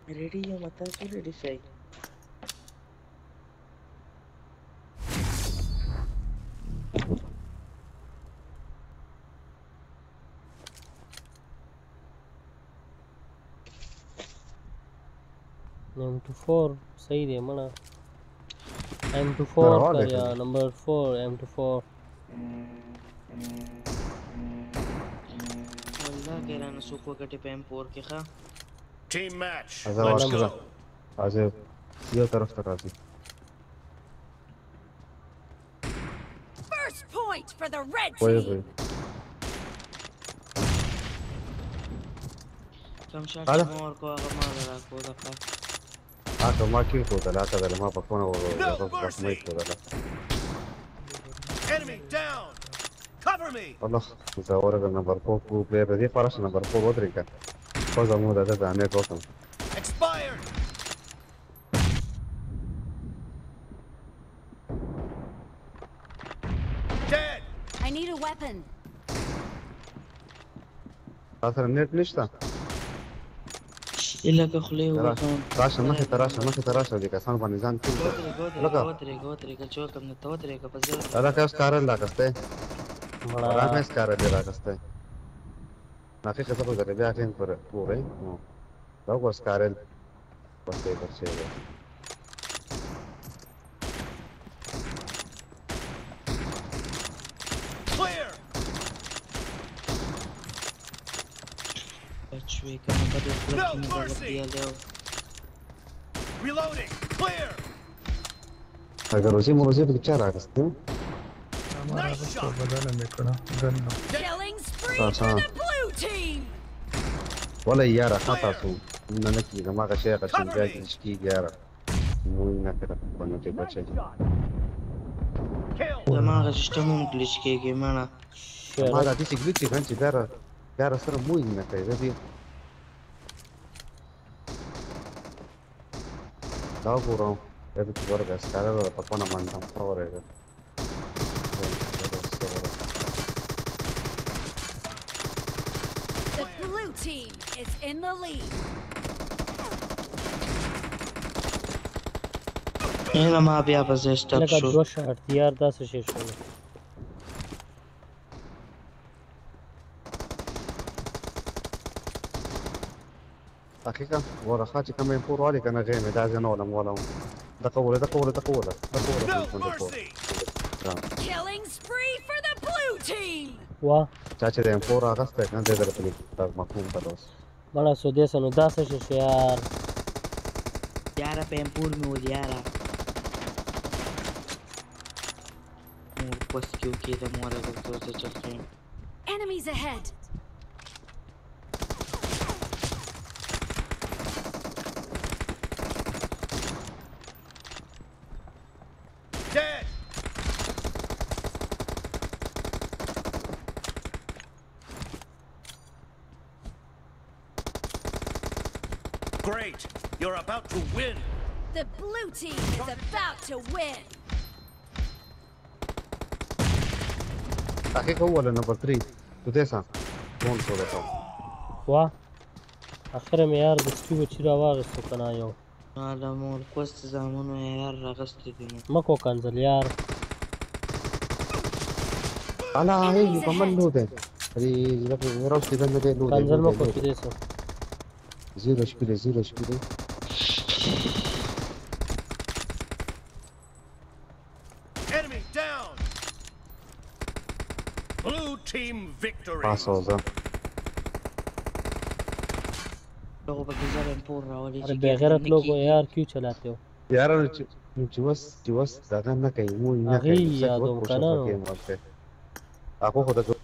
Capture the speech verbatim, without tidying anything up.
रेडी یم تاسو ready شئ M twenty-four صحیح دی مړه M twenty-four کر یا نمبر four M twenty-four والله ګرانه سو کو کټه په M four کې ښا ټیم میچ let's go حاضر یو طرف ته راځي First point for the red وای team. کم شاټ مور کو هغه ما را کو دا هغه ما کې کو دا لاته د ما په فون او د مې کو دا enemy down cover me والله زه اورګ نمبر four کو پلی به دي فرش نمبر four ودرې کا خو زموږ د ده نه کوم expired dead I need a weapon. تاسو نت نشته الا که خلی وکم راشه مخه تراشه مخه تراشه دي کسان باندې ځان کړو لکه وترې وترې که چور کم نه توترې که پزې دا کاس کار لا کسته را مې کار دی را کسته ما کې څه په ځای بیا ټین پر پورې نو دا کوس کارل پسې پسې clear بچوي کنه په دې خپل کې مې ورته reloading clear اگر روزي مو روزي په چا راکسته nice shot Killing spree for the blue team. ولا یاره خطا سو نه نه کیږي ما که شي که څنګه کې شي یاره مو نه کړه په نو کې بچي دماغ سیستم هم گلیچ کېږي مانه ما دا دې چې ګلیچ کړي چې بیا بیا سره مو نه کوي دې دا ګورم دې په ورګه سکاره په پونه باندې اورېږي The blue team is in the lead. نه ما بیا په زیسټاپ لکه شو دوه شاټ یار داسې شي شو حقیقت ورخه چې کومې پور والی کنه غې مې دا ځنه ولم ولم دا کوله دا کوله دا کوله دا کوله Killing spree for the blue team. واه چا چې دې پور اغسته کنه دې درته دا مفهوم تاسو مړه سودیس نو داسې شي شو یار یاره په امپور مې ول یاره مور پس کیو کې د مور د څه چلته Enemies ahead. dead great you're about to win The blue team is about to win. حقیقت ولا نمبر three تو دې سم فون سره تا واه اخر مې یار د سپیو چې را واغستو کنه یو دا مور پس زامنو یار راغستې دي مکو کنزل یار انا هي په من نو ده ری زه ورو چې دنه دې نو کنزل مکو چې دې سو زیرو شپږ زیرو شپږ enemy down blue team victory پاسو زه لوگوں پہ کیسا امپور راولی ارے بے غیرت لوگ یار کیوں چلاتے ہو یار چې وس چې وس دا نه کوي مو نه کوي یادو کنه هغه خو د